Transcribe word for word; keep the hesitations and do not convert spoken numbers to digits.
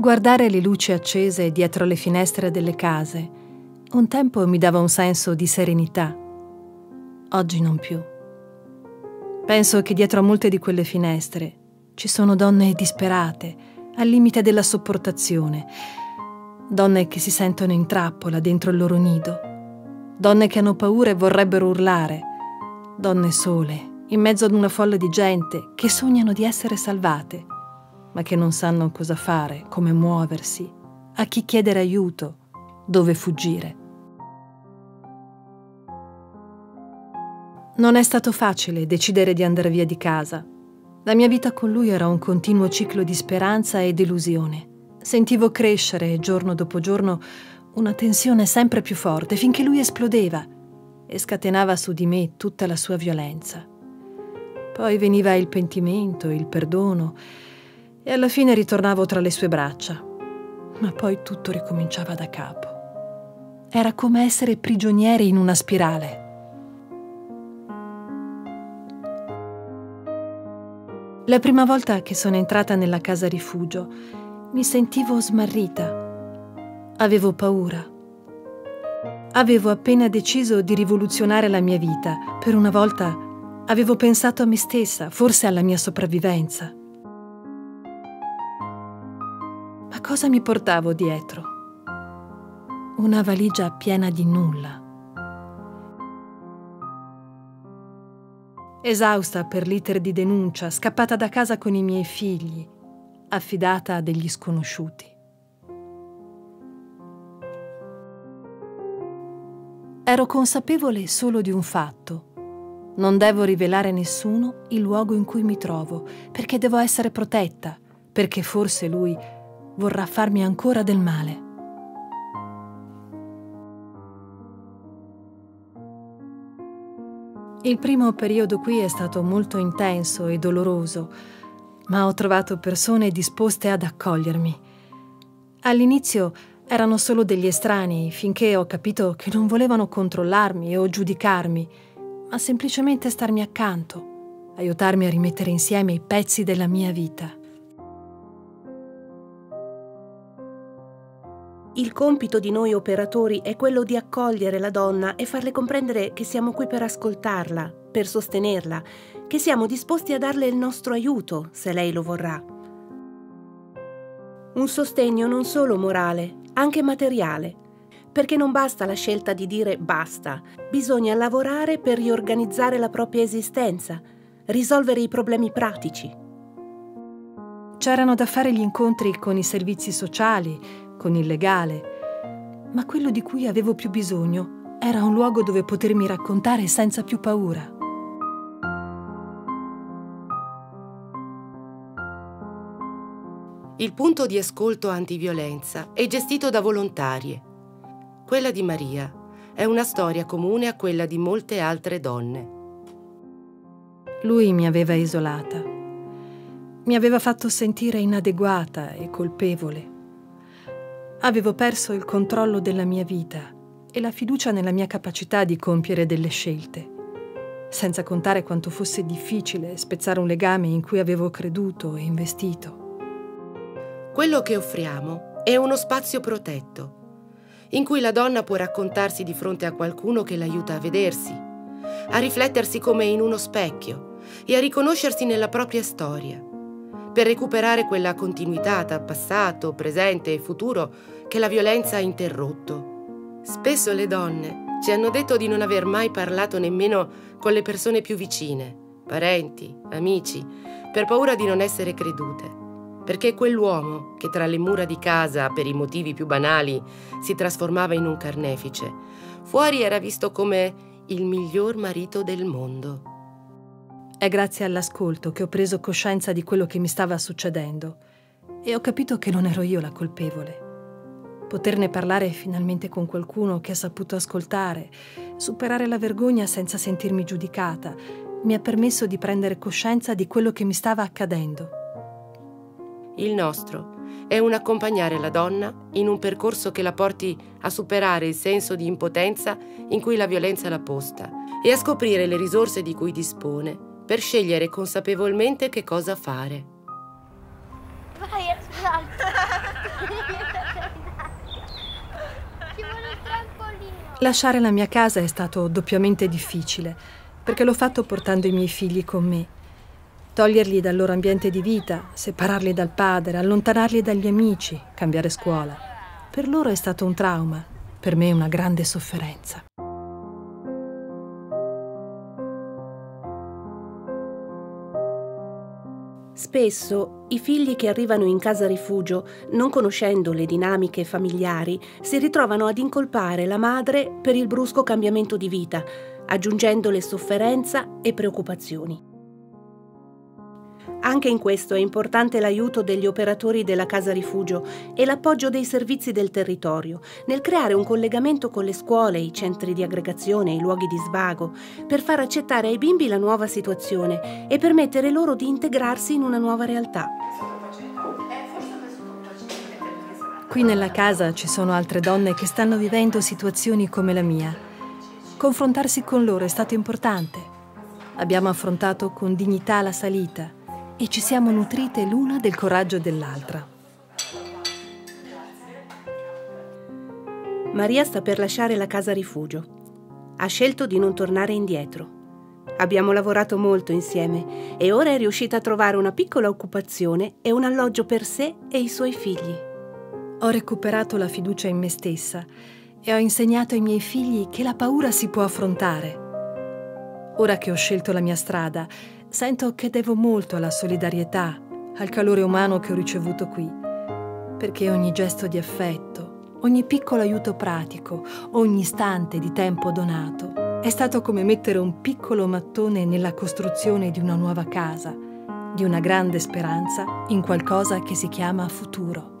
Guardare le luci accese dietro le finestre delle case un tempo mi dava un senso di serenità. Oggi non più. Penso che dietro a molte di quelle finestre ci sono donne disperate, al limite della sopportazione, donne che si sentono in trappola dentro il loro nido, donne che hanno paura e vorrebbero urlare, donne sole, in mezzo ad una folla di gente che sognano di essere salvate, ma che non sanno cosa fare, come muoversi, a chi chiedere aiuto, dove fuggire. Non è stato facile decidere di andare via di casa. La mia vita con lui era un continuo ciclo di speranza e delusione. Sentivo crescere, giorno dopo giorno, una tensione sempre più forte, finché lui esplodeva e scatenava su di me tutta la sua violenza. Poi veniva il pentimento, il perdono, e alla fine ritornavo tra le sue braccia. Ma poi tutto ricominciava da capo. Era come essere prigionieri in una spirale. La prima volta che sono entrata nella casa rifugio mi sentivo smarrita. Avevo paura. Avevo appena deciso di rivoluzionare la mia vita. Per una volta avevo pensato a me stessa, forse alla mia sopravvivenza. Ma cosa mi portavo dietro? Una valigia piena di nulla. Esausta per l'iter di denuncia, scappata da casa con i miei figli, affidata a degli sconosciuti. Ero consapevole solo di un fatto. Non devo rivelare a nessuno il luogo in cui mi trovo, perché devo essere protetta, perché forse lui vorrà farmi ancora del male. Il primo periodo qui è stato molto intenso e doloroso, ma ho trovato persone disposte ad accogliermi. All'inizio erano solo degli estranei, finché ho capito che non volevano controllarmi o giudicarmi, ma semplicemente starmi accanto, aiutarmi a rimettere insieme i pezzi della mia vita. Il compito di noi operatori è quello di accogliere la donna e farle comprendere che siamo qui per ascoltarla, per sostenerla, che siamo disposti a darle il nostro aiuto, se lei lo vorrà. Un sostegno non solo morale, anche materiale, perché non basta la scelta di dire basta, bisogna lavorare per riorganizzare la propria esistenza, risolvere i problemi pratici. C'erano da fare gli incontri con i servizi sociali, con il legale, ma quello di cui avevo più bisogno era un luogo dove potermi raccontare senza più paura. Il punto di ascolto antiviolenza è gestito da volontarie. Quella di Maria è una storia comune a quella di molte altre donne. Lui mi aveva isolata. Mi aveva fatto sentire inadeguata e colpevole. Avevo perso il controllo della mia vita e la fiducia nella mia capacità di compiere delle scelte, senza contare quanto fosse difficile spezzare un legame in cui avevo creduto e investito. Quello che offriamo è uno spazio protetto, in cui la donna può raccontarsi di fronte a qualcuno che l'aiuta a vedersi, a riflettersi come in uno specchio e a riconoscersi nella propria storia, per recuperare quella continuità tra passato, presente e futuro che la violenza ha interrotto. Spesso le donne ci hanno detto di non aver mai parlato nemmeno con le persone più vicine, parenti, amici, per paura di non essere credute, perché quell'uomo che tra le mura di casa, per i motivi più banali, si trasformava in un carnefice, fuori era visto come il miglior marito del mondo. È grazie all'ascolto che ho preso coscienza di quello che mi stava succedendo e ho capito che non ero io la colpevole. Poterne parlare finalmente con qualcuno che ha saputo ascoltare, superare la vergogna senza sentirmi giudicata, mi ha permesso di prendere coscienza di quello che mi stava accadendo. Il nostro è un accompagnare la donna in un percorso che la porti a superare il senso di impotenza in cui la violenza l'ha posta e a scoprire le risorse di cui dispone per scegliere consapevolmente che cosa fare. Vai, salta. Ci vuole un trampolino. Lasciare la mia casa è stato doppiamente difficile, perché l'ho fatto portando i miei figli con me. Toglierli dal loro ambiente di vita, separarli dal padre, allontanarli dagli amici, cambiare scuola. Per loro è stato un trauma, per me una grande sofferenza. Spesso i figli che arrivano in casa rifugio, non conoscendo le dinamiche familiari, si ritrovano ad incolpare la madre per il brusco cambiamento di vita, aggiungendole sofferenza e preoccupazioni. Anche in questo è importante l'aiuto degli operatori della casa rifugio e l'appoggio dei servizi del territorio nel creare un collegamento con le scuole, i centri di aggregazione e i luoghi di svago per far accettare ai bimbi la nuova situazione e permettere loro di integrarsi in una nuova realtà. Qui nella casa ci sono altre donne che stanno vivendo situazioni come la mia. Confrontarsi con loro è stato importante. Abbiamo affrontato con dignità la salita e ci siamo nutrite l'una del coraggio dell'altra. Maria sta per lasciare la casa rifugio. Ha scelto di non tornare indietro. Abbiamo lavorato molto insieme e ora è riuscita a trovare una piccola occupazione e un alloggio per sé e i suoi figli. Ho recuperato la fiducia in me stessa e ho insegnato ai miei figli che la paura si può affrontare. Ora che ho scelto la mia strada, sento che devo molto alla solidarietà, al calore umano che ho ricevuto qui, perché ogni gesto di affetto, ogni piccolo aiuto pratico, ogni istante di tempo donato è stato come mettere un piccolo mattone nella costruzione di una nuova casa, di una grande speranza in qualcosa che si chiama futuro.